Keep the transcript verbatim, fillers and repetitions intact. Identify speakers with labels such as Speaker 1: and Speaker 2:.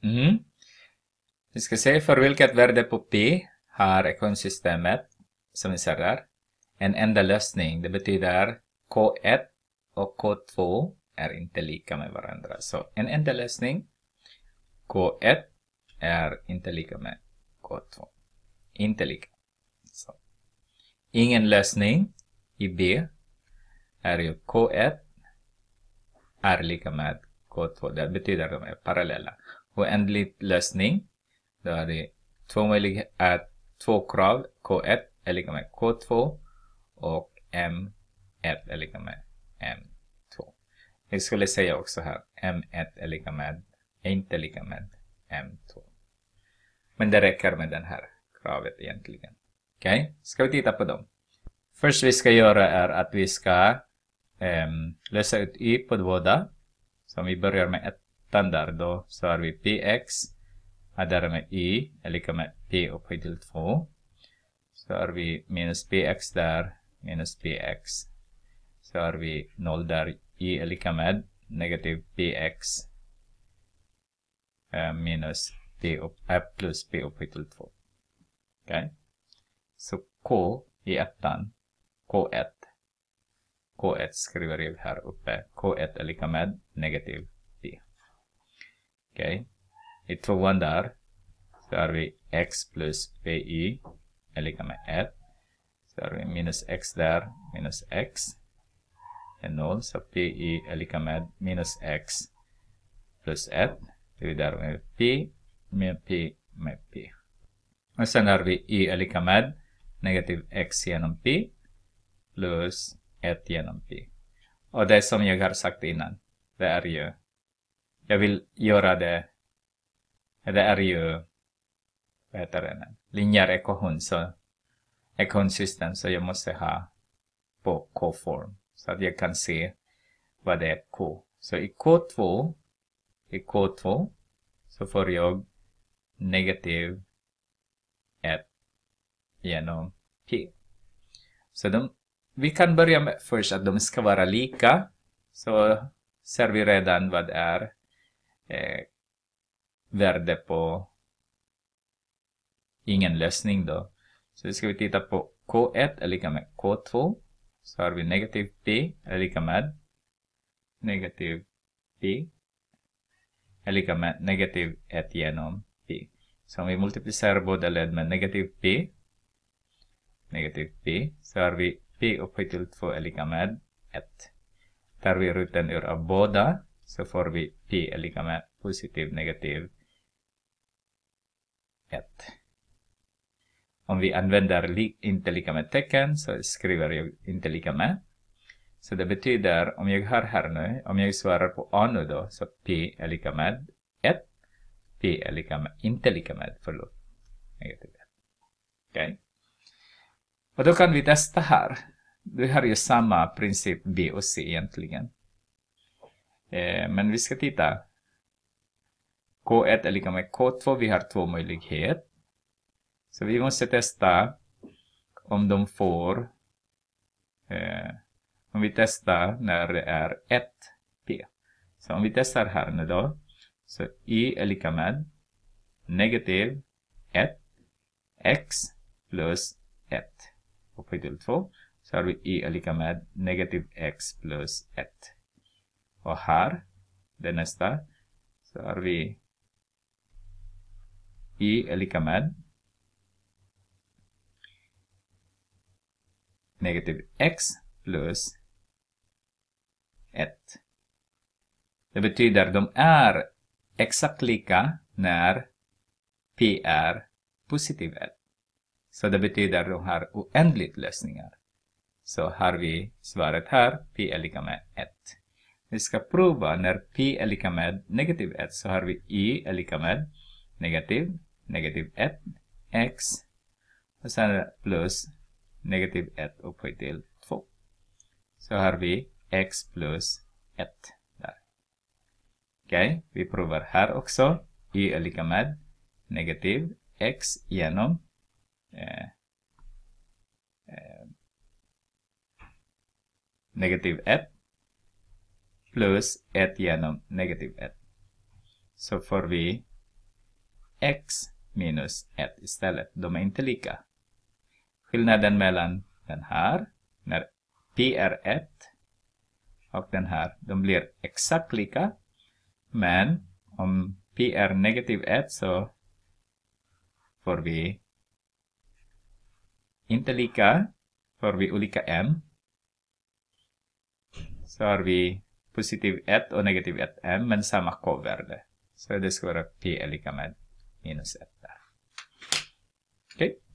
Speaker 1: Mm. Vi ska se för vilket värde på pi har ekvationsystemet som vi ser där en enda lösning. Det betyder K ett och K två är inte lika med varandra. Så en enda lösning, K ett är inte lika med K två. Inte lika. Så. Ingen lösning i B är ju K ett är lika med K två. Det betyder att de är parallella. Oändlig lösning, då är det två möjligheter, två krav. K ett är lika med K två och M ett är lika med M två. Jag skulle säga också här M ett är lika med, är inte lika med M två. Men det räcker med den här kravet egentligen. Okej, okay? Ska vi titta på dem. Först vi ska göra är att vi ska um, lösa ut y på båda. Så om vi börjar med ettan där, då så har vi px är därmed y är lika med p upphöjt till två. Så har vi minus px där, minus px. Så har vi noll där, y är lika med negativ px uh, minus p upp, äh, plus p upphöjt till två. Okej. Okay. Så k i ettan, K ett. K ett skriver jag här uppe. K ett är lika med negativ p. Okej. Okay. I tvåan där så har vi x plus pi är lika med ett. Så har vi minus x där, minus x är noll. Så pi är lika med minus x plus ett. Det är där med pi med pi med pi. Och sen har vi y är lika med negativ x genom pi plus ett genom pi. Och det som jag har sagt innan, det är ju, jag vill göra det, det är ju, vad heter det, linjär ekvation, så ekvationssystem, så jag måste ha på K-form, så att jag kan se vad det är K. Så i K två, i K två, så får jag negativ ett genom p. Så de, vi kan börja med först att de ska vara lika. Så ser vi redan vad är eh, värde på ingen lösning då. Så ska vi titta på K ett är lika med K två. Så har vi negativ p är lika med negativ p är lika med negativ ett genom p. Så om vi multiplicerar båda led med negativ p, negativ p, så har vi p upphöjt till två är lika med ett. Tar vi ruten ur av båda, så får vi p är lika med positiv negativ ett. Om vi använder li, inte lika med tecken, så skriver jag inte lika med. Så det betyder, om jag har här nu, om jag svarar på a nu då, så p är lika med ett. P är lika med, inte lika med, förlåt, negativ ett. Okej. Okay. Och då kan vi testa här. Vi har ju samma princip B och C egentligen. Eh, men vi ska titta. K ett är lika med K två. Vi har två möjligheter. Så vi måste testa om de får. Eh, om vi testar när det är ett p. Så om vi testar här nu då. Så y är lika med negativ ett x plus ett. Upphöjt till två. Så har vi y är lika med negativ x plus ett. Och här, det nästa, så har vi y är lika med negativ x plus ett. Det betyder att de är exakt lika när p är positiv ett. Så det betyder att de har oändligt lösningar. Så har vi svaret här, p är lika med ett. Vi ska prova när p är lika med negativ ett, så har vi y är lika med negativ, negativ ett, x, och sen plus negativ ett upphöjt till två. Så har vi x plus ett där. Okej, okay, vi provar här också. Y är lika med negativ x genom eh, eh, negativ ett plus ett genom negativ ett. Så får vi x minus ett istället. De är inte lika. Skillnaden mellan den här, när p är ett, och den här, de blir exakt lika. Men om p är negativ ett så får vi inte lika, får vi olika m. Så har vi positiv ett och negativ ett m, men samma k-värde. Så det ska vara p är lika med minus ett där. Okej. Okay.